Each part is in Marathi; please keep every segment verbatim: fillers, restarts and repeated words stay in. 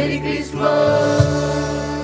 Merry Christmas.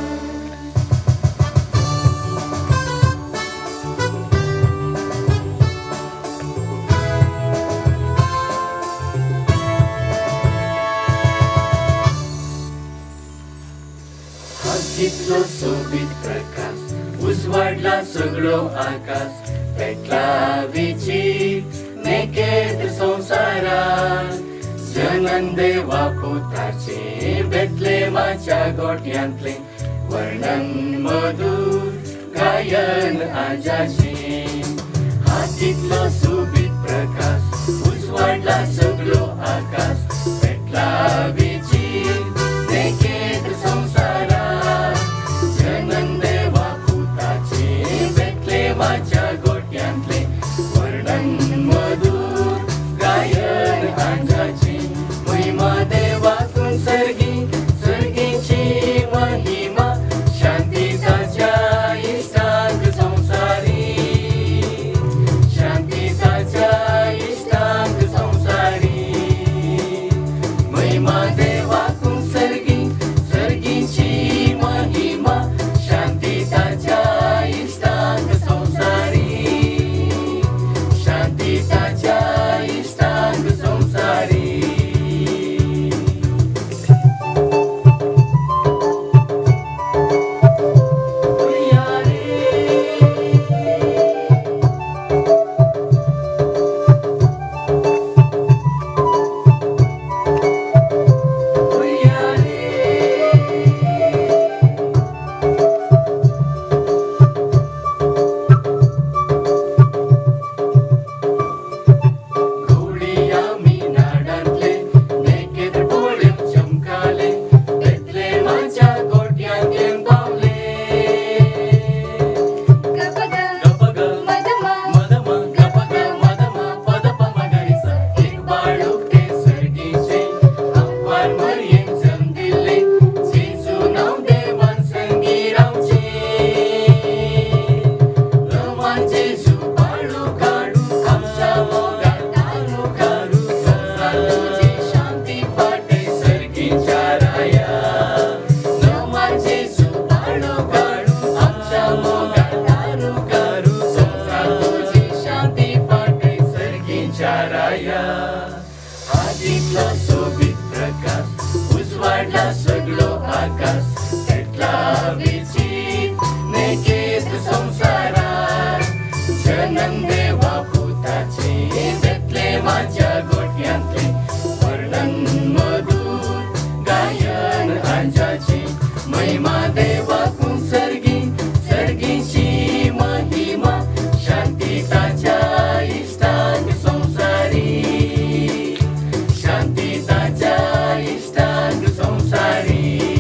हातीतलो सोबीत प्रकाश उजवाडला सगळो आकाश पेटला विचित नेकेत संसारात जनन देवा पुताचे बेतलेमाच्या गोठ्यांतले वर्णन मधुर गायन आजाचे हातीतलो सोबीत प्रकाश उजवाडला सगळो आकाश पेटला विचित नेकेत संसारात जनन देवा पुताचे बेतलेमाच्या गोठ्यांतले वर्णन मधुर गायन आजाचे महिमा देवातून सर्गी सर्गीची महिमा शांती ताच्या इष्टांक संसारी शांती ताच्या इष्टांक संसारी महिमा देवातून सर्गी सर्गीची महिमा शांती ताच्या इष्टांक संसारी शांती ताच्या इष्टांक संसारी हातीतलो सोबीत प्रकाश उजवाडला सगळो आकाश पेटला विचित नेकेत संसारात जनन देवा पुताचे बेतलेमाच्या गोठ्यांतले वर्णन मधुर गायन आजाचे महिमा देवाकून सर्गी सर्गीची महिमा शांती ताच्या इष्टांक संसारी शांती ताच्या इष्टांक संसारी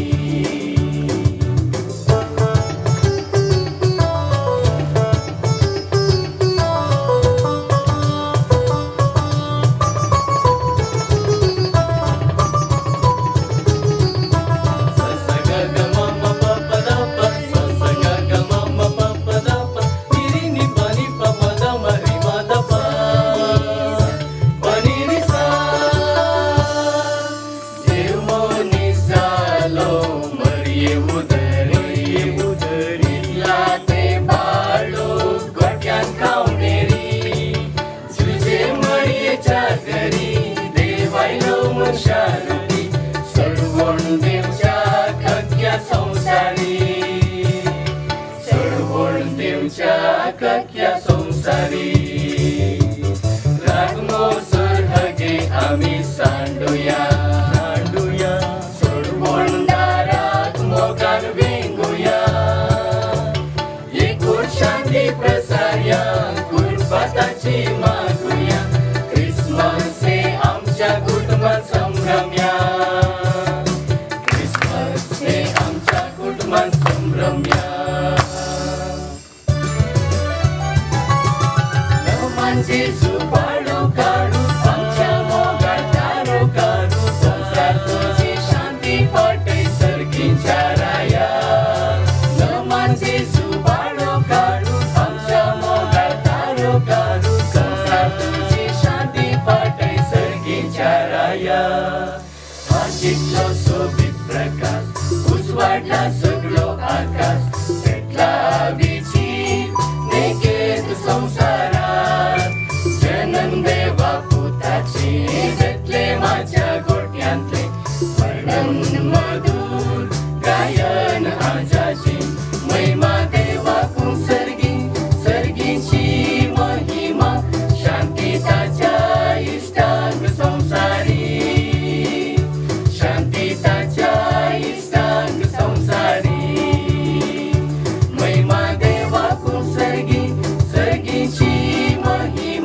शांती सर्वण देवच्या कक्या संसारी सर्वण देवच्या कक्या संसारी रागमो सरहगे आम्ही सांडूया सांडूया सर्वण दारात मोगान वेंगुया एकूण शांती प्रसार्या कुर्बाताची मागुया क्रिसमस हे आमच्या कुटुंबात संभ्रम्या क्रिसमस हे आमच्या कुटुंबात संभ्रम्या नवमांचे सुपाळो काढू आमच्या मोगात दारो काढू संसार तुझी शांती फाटे सर्गीच्या राया नवमांचे सुपाळो काढू आमच्या मोगात दारो काढू संसार तुझी शांती फाटे सर्गीच्या राया हातीतलो सोबीत प्रकाश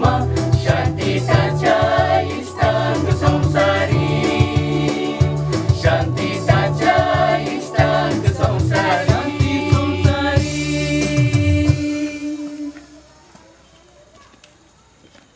मा